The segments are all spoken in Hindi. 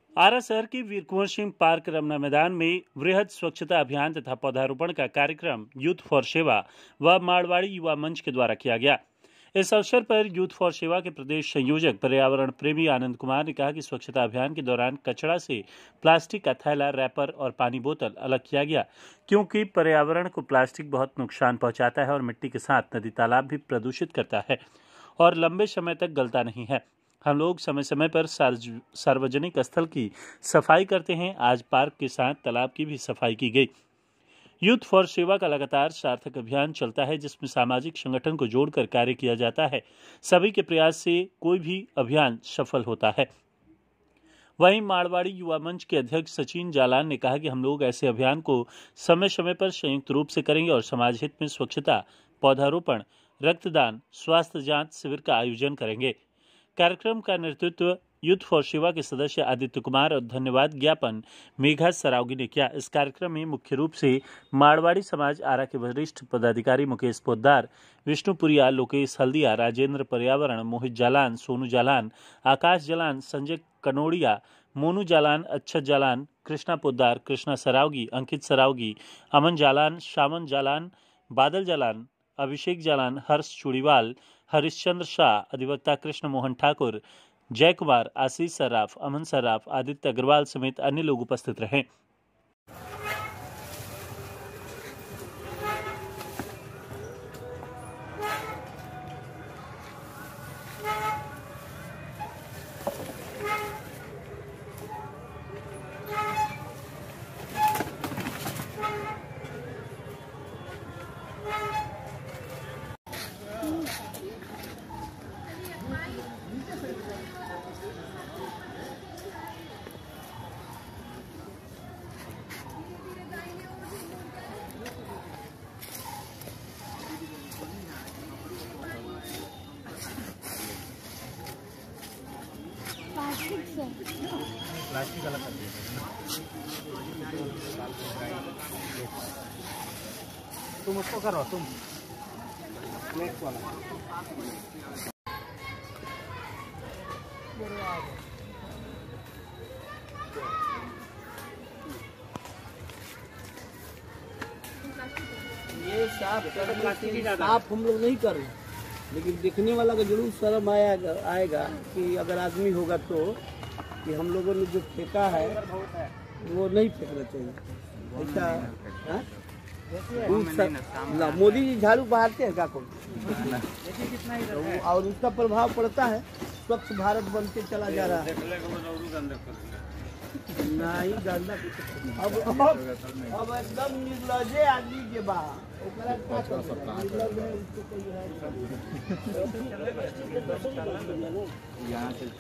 आरा शहर के वीर कुंवर सिंह पार्क रमना मैदान में वृहद स्वच्छता अभियान तथा पौधारोपण का कार्यक्रम यूथ फॉर सेवा व मारवाड़ी युवा मंच के द्वारा किया गया। इस अवसर पर यूथ फॉर सेवा के प्रदेश संयोजक पर्यावरण प्रेमी आनंद कुमार ने कहा कि स्वच्छता अभियान के दौरान कचरा से प्लास्टिक का थैला, रैपर और पानी बोतल अलग किया गया, क्योंकि पर्यावरण को प्लास्टिक बहुत नुकसान पहुंचाता है और मिट्टी के साथ नदी तालाब भी प्रदूषित करता है और लंबे समय तक गलता नहीं है। हम लोग समय समय पर सार्वजनिक स्थल की सफाई करते हैं। आज पार्क के साथ तालाब की भी सफाई की गई। यूथ फॉर सेवा का लगातार सार्थक अभियान चलता है, जिसमें सामाजिक संगठन को जोड़कर कार्य किया जाता है। सभी के प्रयास से कोई भी अभियान सफल होता है। वहीं मारवाड़ी युवा मंच के अध्यक्ष सचिन जालान ने कहा कि हम लोग ऐसे अभियान को समय समय पर संयुक्त रूप से करेंगे और समाज हित में स्वच्छता, पौधारोपण, रक्तदान, स्वास्थ्य जांच शिविर का आयोजन करेंगे। कार्यक्रम का नेतृत्व यूथ फॉर सेवा के सदस्य आदित्य कुमार और धन्यवाद ज्ञापन मेघा सरावगी ने किया। इस कार्यक्रम में मुख्य रूप से मारवाड़ी समाज आरा के वरिष्ठ पदाधिकारी मुकेश पोद्दार, विष्णुपुरिया, लोकेश हल्दिया, राजेंद्र पर्यावरण, मोहित जालान, सोनू जालान, आकाश जालान, संजय कनोड़िया, मोनू जालान, अच्छत जालान, कृष्णा पोद्दार, कृष्णा सरावगी, अंकित सरावगी, अमन जालान, शामन जालान, बादल जालान, अभिषेक जालान, हर्ष चूड़ीवाल, हरिश्चंद्र शाह, अधिवक्ता कृष्ण मोहन ठाकुर, जय कुमार, आशीष सर्राफ, अमन सर्राफ, आदित्य अग्रवाल समेत अन्य लोग उपस्थित रहे। प्लास्टिक अलग कर दिया। तुम उसको करो, तुम नेक्स्ट वाला। ये साफ हम लोग नहीं कर रहे, लेकिन देखने वाला का जरूर शर्म आएगा कि अगर आदमी होगा तो कि हम लोगों ने जो फेंका है वो नहीं फेंकना चाहिए। ऐसा मोदी जी झाड़ू बहारते हैं क्या कोई, और उसका प्रभाव पड़ता है। स्वच्छ भारत बनते चला जा रहा है। नहीं गंदा अब एकदम निर्लजे आदमी के बाहर यहाँ से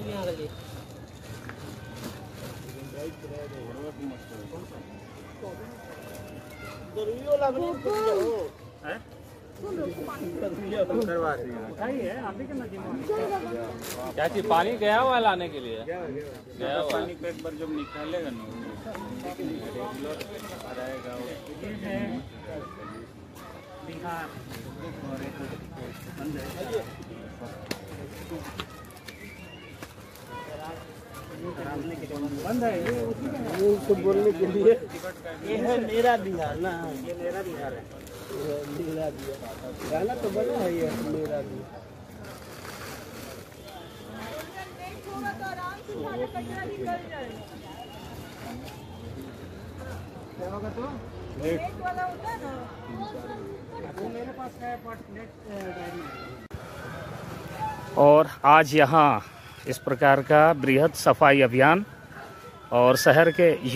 क्या चीज पानी गया हुआ लाने के लिए गया हुआ पानी पे एक बार जब निकालेगा ना रेगुलर रहेगा। बिहार बंद है ये उसको बोलने के लिए। ये है मेरा बिहार ना, ये मेरा बिहार है। मेरा बिहार गाना तो बना है ये मेरा बिहार। क्या होगा तो नेट वाला होता है ना, वो मेरे पास है नेट डायरी। और आज यहाँ इस प्रकार का बृहद सफाई अभियान और शहर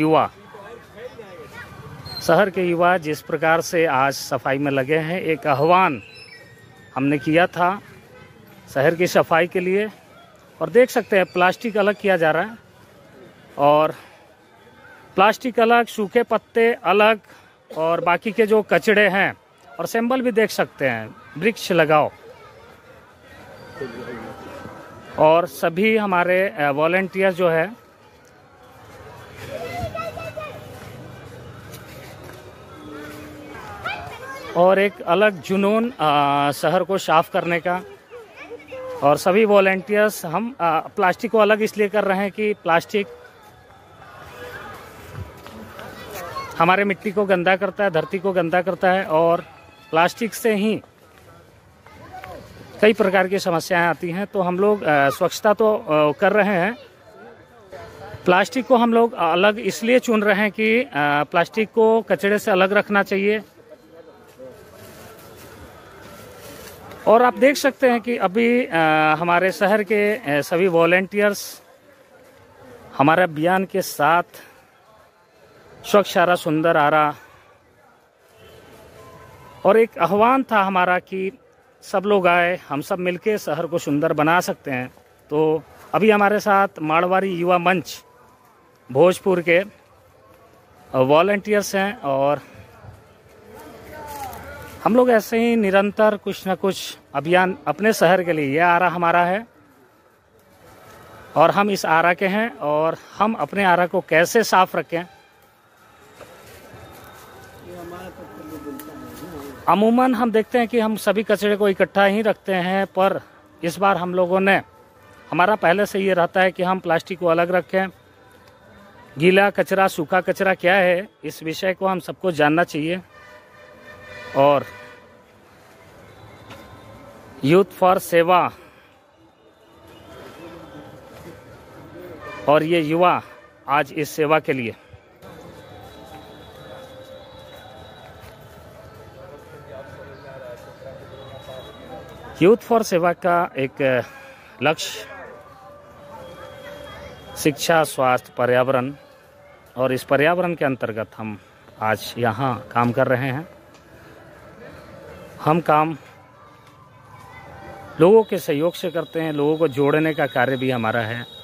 के युवा जिस प्रकार से आज सफाई में लगे हैं, एक आह्वान हमने किया था शहर की सफाई के लिए। और देख सकते हैं प्लास्टिक अलग किया जा रहा है, और प्लास्टिक अलग, सूखे पत्ते अलग, और बाकी के जो कचड़े हैं, और सिंबल भी देख सकते हैं, वृक्ष लगाओ। और सभी हमारे वॉलंटियर जो है और एक अलग जुनून शहर को साफ करने का। और सभी वॉलंटियर्स हम प्लास्टिक को अलग इसलिए कर रहे हैं कि प्लास्टिक हमारे मिट्टी को गंदा करता है, धरती को गंदा करता है और प्लास्टिक से ही कई प्रकार की समस्याएं आती हैं। तो हम लोग स्वच्छता तो कर रहे हैं, प्लास्टिक को हम लोग अलग इसलिए चुन रहे हैं कि प्लास्टिक को कचरे से अलग रखना चाहिए। और आप देख सकते हैं कि अभी हमारे शहर के सभी वॉलेंटियर्स हमारे अभियान के साथ स्वच्छ आरा सुंदर आरा, और एक आह्वान था हमारा कि सब लोग आए, हम सब मिलके शहर को सुंदर बना सकते हैं। तो अभी हमारे साथ मारवाड़ी युवा मंच भोजपुर के वॉलंटियर्स हैं और हम लोग ऐसे ही निरंतर कुछ न कुछ अभियान अपने शहर के लिए, यह आरा हमारा है और हम इस आरा के हैं और हम अपने आरा को कैसे साफ रखें। अमूमन हम देखते हैं कि हम सभी कचरे को इकट्ठा ही रखते हैं, पर इस बार हम लोगों ने, हमारा पहले से ये रहता है कि हम प्लास्टिक को अलग रखें। गीला कचरा सूखा कचरा क्या है, इस विषय को हम सबको जानना चाहिए। और यूथ फॉर सेवा और ये युवा आज इस सेवा के लिए यूथ फॉर सेवा का एक लक्ष्य शिक्षा, स्वास्थ्य, पर्यावरण, और इस पर्यावरण के अंतर्गत हम आज यहाँ काम कर रहे हैं। हम काम लोगों के सहयोग से करते हैं, लोगों को जोड़ने का कार्य भी हमारा है।